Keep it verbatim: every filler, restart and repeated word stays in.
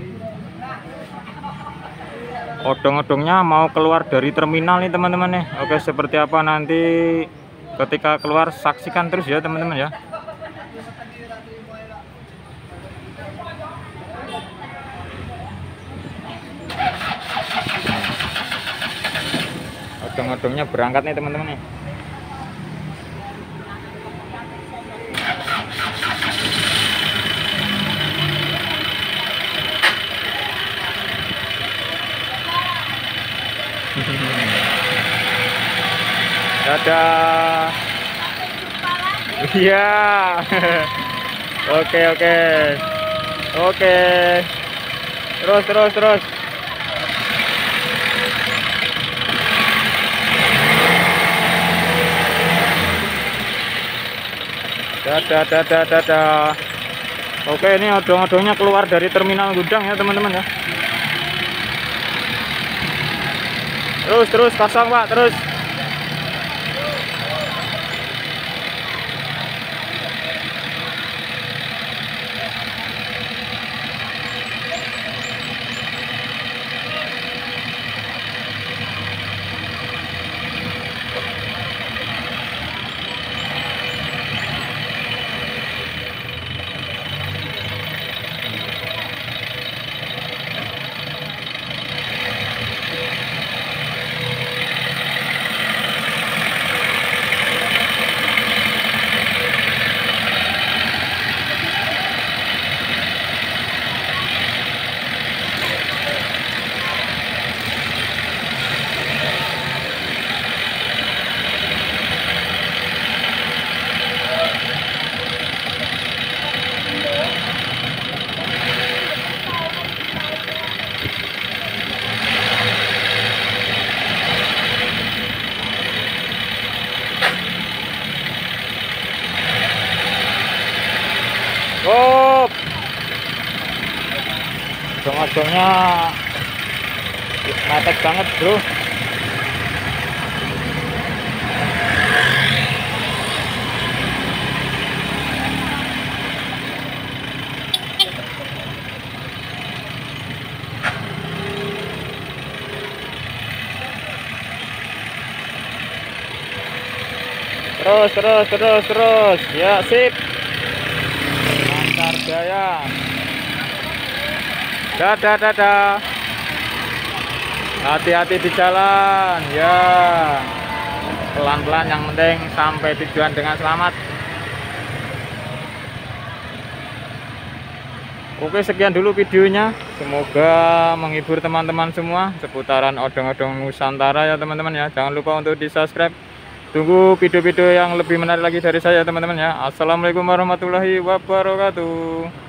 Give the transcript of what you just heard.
Odong-odongnya mau keluar dari terminal nih teman-teman nih. Oke, seperti apa nanti ketika keluar, saksikan terus ya teman-teman ya. Odong-odongnya berangkat nih teman-teman nih. Dadah. Iya. Oke oke. Oke. Terus terus terus. Dadah dadah dadah. Oke, ini odong-odongnya keluar dari terminal gudang ya teman-teman ya. Terus terus kosong Pak, terus. Oh, odong-odongnya mepet banget bro. Terus terus terus terus ya, sip. Lancar jaya. Dadah dadah. Hati-hati di jalan ya. Pelan-pelan, yang penting sampai tujuan dengan selamat. Oke, sekian dulu videonya. Semoga menghibur teman-teman semua seputaran odong-odong Nusantara ya teman-teman ya. Jangan lupa untuk di subscribe. Tunggu video-video yang lebih menarik lagi dari saya teman-teman ya. Assalamualaikum warahmatullahi wabarakatuh.